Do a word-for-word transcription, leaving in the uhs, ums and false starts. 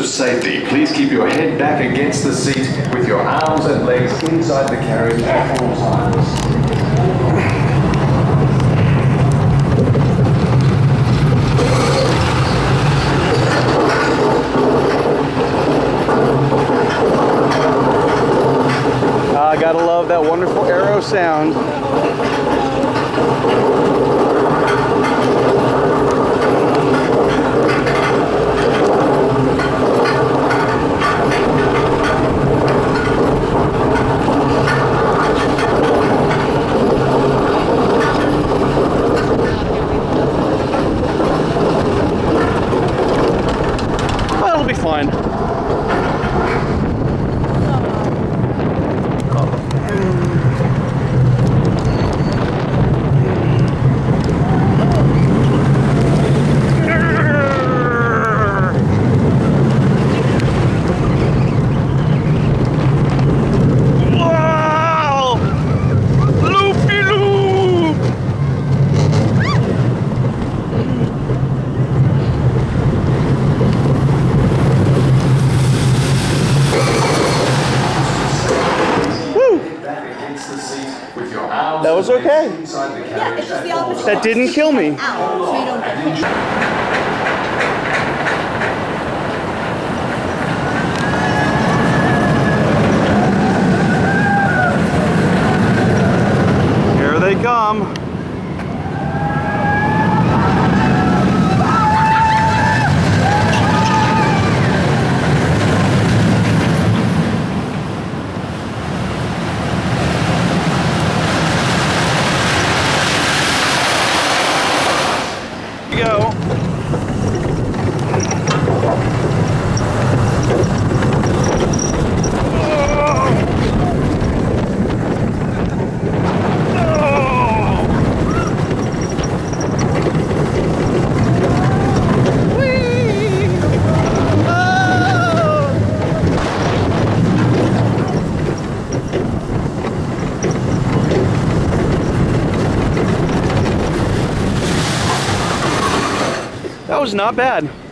of safety, please keep your head back against the seat with your arms and legs inside the carriage at all times. I gotta love that wonderful aero sound. Well, it'll be fine. That was okay. Yeah, it's just the opposite. That didn't kill me. Out, so you don't get hit. Here they come. Go. That was not bad.